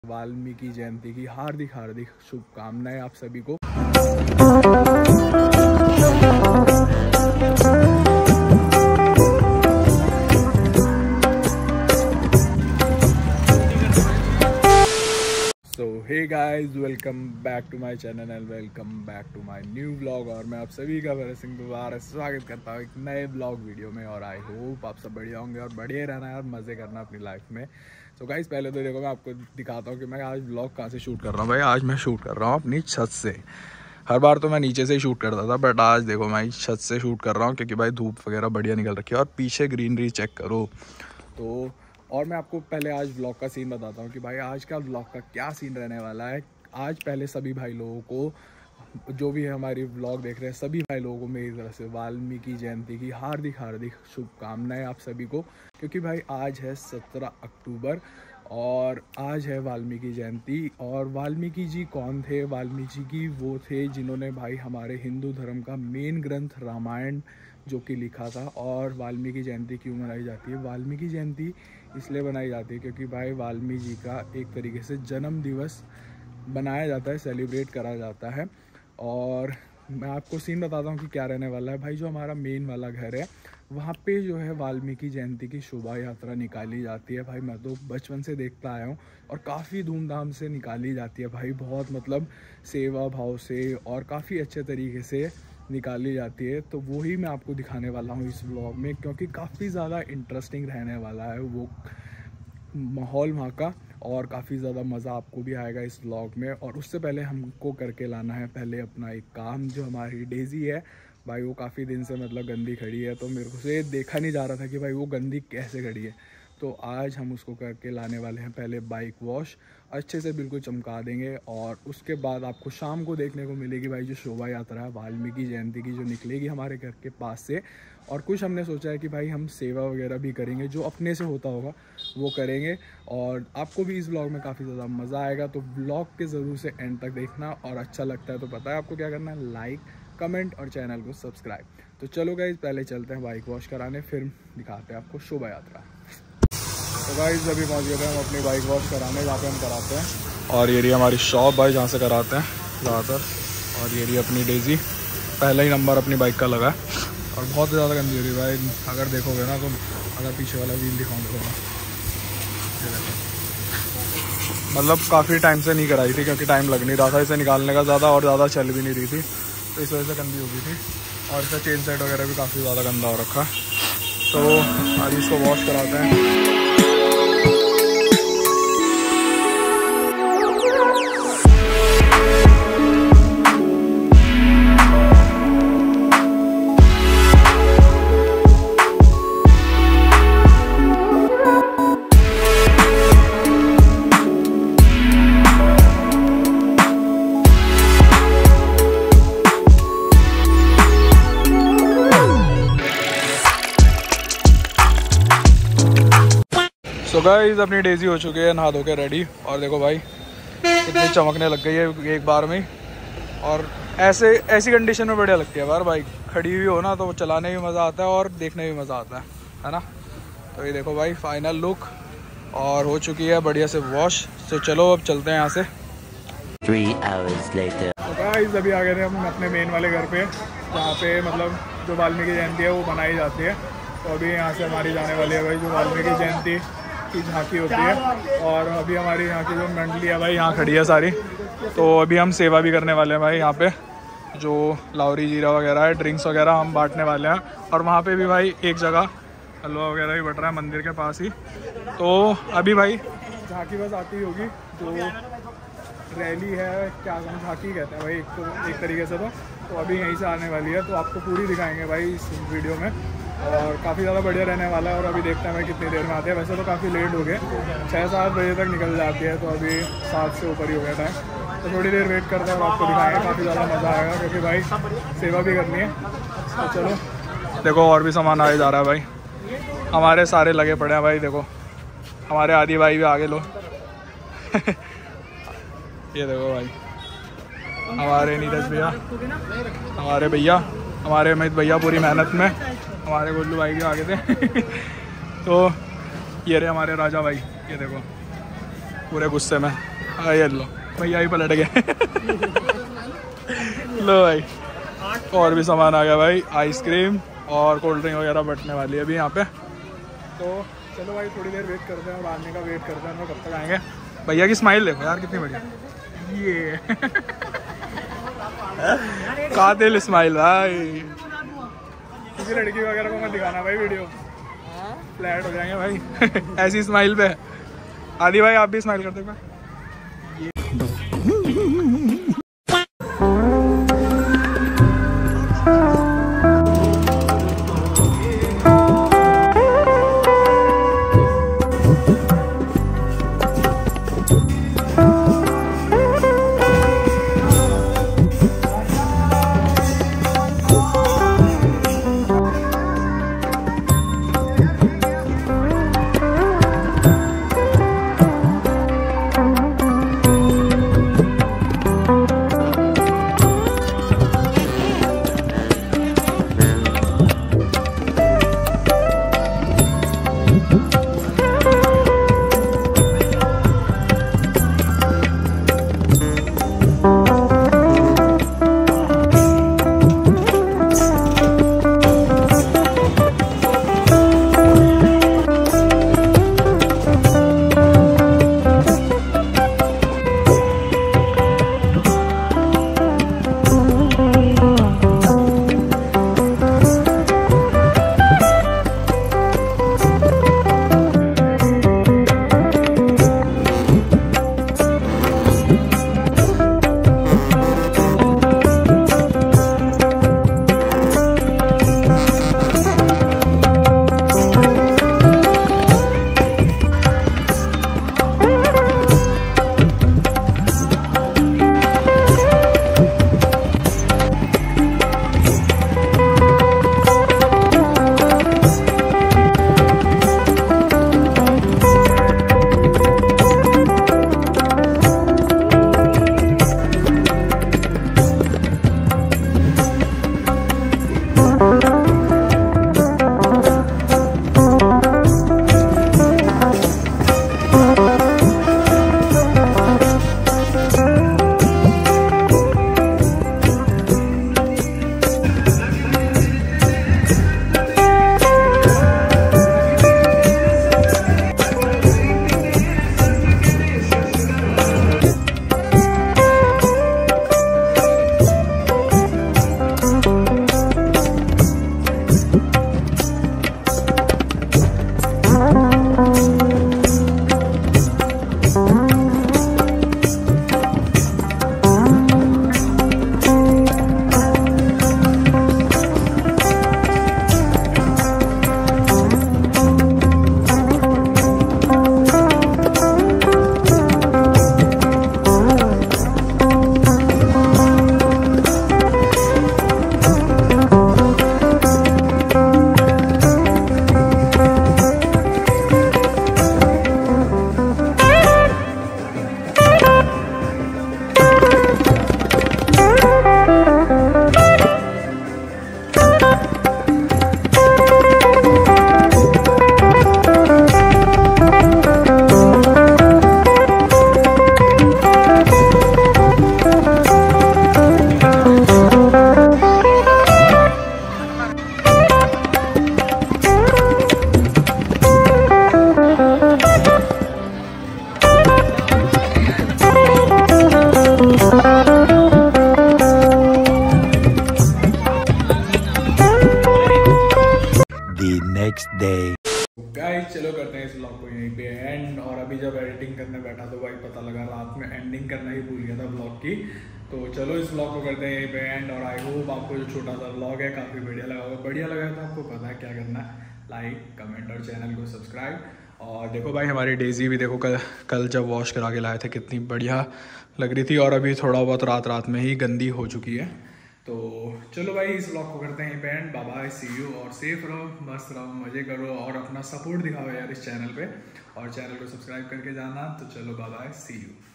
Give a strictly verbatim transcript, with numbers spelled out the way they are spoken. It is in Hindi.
वाल्मीकि जयंती की हार्दिक हार्दिक शुभकामनाएं आप सभी को। So hey guys, welcome back to my channel and welcome back to my new vlog. और मैं आप सभी का भरत सिंह दोबारा स्वागत करता हूँ एक नए व्लॉग वीडियो में। और आई होप आप सब बढ़िया होंगे और बढ़िया रहना है और मज़े करना अपनी लाइफ में। तो गाइस पहले तो देखो मैं आपको दिखाता हूँ कि मैं आज व्लॉग कहाँ से शूट कर रहा हूँ। भाई आज मैं शूट कर रहा हूँ अपनी छत से। हर बार तो मैं नीचे से ही शूट करता था, बट आज देखो मैं छत से शूट कर रहा हूँ क्योंकि भाई धूप वगैरह बढ़िया निकल रखी है। और पीछे ग्रीनरी चेक करो। तो और मैं आपको पहले आज व्लॉग का सीन बताता हूँ कि भाई आज का व्लॉग का क्या सीन रहने वाला है। आज पहले सभी भाई लोगों को, जो भी हमारी व्लॉग देख रहे हैं, सभी भाई लोगों को मेरी तरफ से वाल्मीकि जयंती की हार्दिक हार्दिक शुभकामनाएं आप सभी को। क्योंकि भाई आज है सत्रह अक्टूबर और आज है वाल्मीकि जयंती। और वाल्मीकि जी कौन थे? वाल्मीकि जी वो थे जिन्होंने भाई हमारे हिंदू धर्म का मेन ग्रंथ रामायण जो कि लिखा था। और वाल्मीकि जयंती क्यों मनाई जाती है? वाल्मीकि जयंती इसलिए बनाई जाती है क्योंकि भाई वाल्मीकि जी का एक तरीके से जन्म दिवस बनाया जाता है, सेलिब्रेट करा जाता है। और मैं आपको सीन बताता हूँ कि क्या रहने वाला है। भाई जो हमारा मेन वाला घर है वहाँ पे जो है वाल्मीकि जयंती की शोभा यात्रा निकाली जाती है। भाई मैं तो बचपन से देखता आया हूँ और काफ़ी धूमधाम से निकाली जाती है भाई। बहुत मतलब सेवा भाव से और काफ़ी अच्छे तरीके से निकाली जाती है। तो वही मैं आपको दिखाने वाला हूँ इस व्लॉग में, क्योंकि काफ़ी ज़्यादा इंटरेस्टिंग रहने वाला है वो माहौल वहाँ का। और काफ़ी ज़्यादा मज़ा आपको भी आएगा इस व्लॉग में। और उससे पहले हमको करके लाना है पहले अपना एक काम। जो हमारी डेज़ी है भाई वो काफ़ी दिन से मतलब गंदी खड़ी है, तो मेरे को से देखा नहीं जा रहा था कि भाई वो गंदी कैसे खड़ी है। तो आज हम उसको करके लाने वाले हैं। पहले बाइक वॉश अच्छे से बिल्कुल चमका देंगे और उसके बाद आपको शाम को देखने को मिलेगी भाई जो शोभा यात्रा है वाल्मीकि जयंती की जो निकलेगी हमारे घर के पास से। और कुछ हमने सोचा है कि भाई हम सेवा वगैरह भी करेंगे, जो अपने से होता होगा वो करेंगे। और आपको भी इस व्लॉग में काफ़ी ज़्यादा मज़ा आएगा। तो व्लॉग के ज़रूर से एंड तक देखना, और अच्छा लगता है तो पता है आपको क्या करना है, लाइक कमेंट और चैनल को सब्सक्राइब। तो चलो गाइज पहले चलते हैं बाइक वॉश कराने, फिर दिखाते हैं आपको शोभा यात्रा। तो गाइज अभी पहुंच गए थे हम अपनी बाइक वॉश कराने, जहाँ पे हम कराते हैं। और ये रही हमारी शॉप भाई जहाँ से कराते हैं ज़्यादातर। और ये रही अपनी डेज़ी, पहला ही नंबर अपनी बाइक का लगा है और बहुत ज़्यादा गंदी हो रही है भाई। अगर देखोगे ना तो अगर पीछे वाला व्हील दिखाऊंगा थोड़ा, मतलब काफ़ी टाइम से नहीं कराई थी क्योंकि टाइम लग नहीं रहा था इसे निकालने का ज़्यादा, और ज़्यादा चल भी नहीं रही थी, तो इस वजह से गंदी हो गई थी। और इसका चेन सेट वगैरह भी काफ़ी ज़्यादा गंदा हो रखा है। तो आज इसको वॉश कराते हैं। तो गाइस अपनी डेज़ी हो चुकी है नहा धो के रेडी। और देखो भाई कितनी चमकने लग गई है एक बार में। और ऐसे ऐसी कंडीशन में बढ़िया लगती है बार बाइक खड़ी हुई हो ना, तो चलाने में मज़ा आता है और देखने में मज़ा आता है है ना। तो ये देखो भाई फाइनल लुक और हो चुकी है बढ़िया से वॉश। तो चलो अब चलते हैं यहाँ से। Three hours later. तो गाइस अभी आ गए थे हम अपने मेन वाले घर पे, जहाँ पे मतलब जो वाल्मीकि जयंती है वो मनाई जाती है। तो अभी यहाँ से हमारी जाने वाली है भाई जो वाल्मीकि जयंती की झांकी होती है। और अभी हमारी यहाँ की जो मंडली है भाई यहाँ खड़ी है सारी। तो अभी हम सेवा भी करने वाले हैं भाई। यहाँ पे जो लाहौरी जीरा वगैरह है, ड्रिंक्स वगैरह हम बांटने वाले हैं। और वहाँ पे भी भाई एक जगह हलवा वगैरह भी बट रहा है मंदिर के पास ही। तो अभी भाई झांकी बस आती होगी, जो रैली है क्या झांकी कहते हैं भाई एक, तो एक तरीके से। तो तो अभी यहीं से आने वाली है, तो आपको पूरी दिखाएंगे भाई इस वीडियो में। और काफ़ी ज़्यादा बढ़िया रहने वाला है। और अभी देखते हैं भाई कितनी देर में आते हैं। वैसे तो काफ़ी लेट हो गए, छः सात बजे तक निकल जाती है, तो अभी सात से ऊपर ही हो गया टाइम। तो थोड़ी देर वेट करते हैं और आपको दिखाएंगे। काफ़ी ज़्यादा मज़ा आएगा क्योंकि भाई सेवा भी करनी है। तो चलो देखो और भी सामान आया जा रहा है भाई। हमारे सारे लगे पड़े हैं भाई। देखो हमारे आदि भाई भी आगे लो ये देखो भाई हमारे नीरज भैया, हमारे भैया, हमारे अमित भैया पूरी मेहनत में, हमारे गुल्लू भाई भी आगे थे तो ये रहे हमारे राजा भाई, ये देखो पूरे गुस्से में। हाँ ये लो भैया ही पलट गए। लो भाई और भी सामान आ गया भाई, आइसक्रीम और कोल्ड ड्रिंक वगैरह बटने वाली है अभी यहाँ पे। तो चलो भाई थोड़ी देर वेट करते हैं और आने का वेट करते हैं, कब तक आएंगे। भैया की स्माइल देखो यार कितनी बढ़िया, ये कातिल स्माइल भाई। किसी लड़की वगैरह को मत दिखाना भाई वीडियो, फ्लैट हो जाएंगे भाई ऐसी स्माइल पे। आदि भाई आप भी स्माइल करते हो। next day. गाइस चलो करते हैं इस व्लॉग को यहीं पे एंड। और अभी जब एडिटिंग करने बैठा तो भाई पता लगा रात में एंडिंग करना ही भूल गया था व्लॉग की। तो चलो इस व्लॉग को करते हैं यहीं पे एंड। और आई होप आपको जो छोटा सा व्लॉग है काफ़ी बढ़िया लगा होगा। बढ़िया लगा तो आपको पता है क्या करना है, लाइक कमेंट और चैनल को सब्सक्राइब। और देखो भाई हमारी डेजी भी देखो कल कल जब वॉश करा के लाए थे कितनी बढ़िया लग रही थी, और अभी थोड़ा बहुत रात रात में ही गंदी हो चुकी है। तो चलो भाई इस व्लॉग को करते हैं end. Bye bye, see you. और सेफ रहो, मस्त रहो, मज़े करो और अपना सपोर्ट दिखाओ यार इस चैनल पे, और चैनल को सब्सक्राइब करके जाना। तो चलो बाय बाय, सी यू।